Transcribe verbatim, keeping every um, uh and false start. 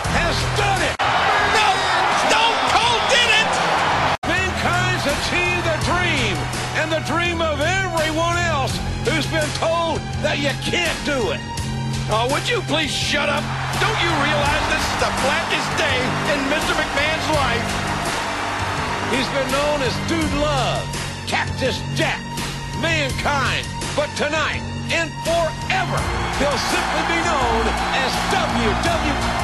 has done it. No, Stone Cold did it. Mankind's achieved the dream, and the dream of everyone else who's been told that you can't do it. Oh, would you please shut up? Don't you realize this is the blackest day in Mister McMahon's life? He's been known as Dude Love, Cactus Jack, Mankind, but tonight and forever, he'll simply be known as W W F.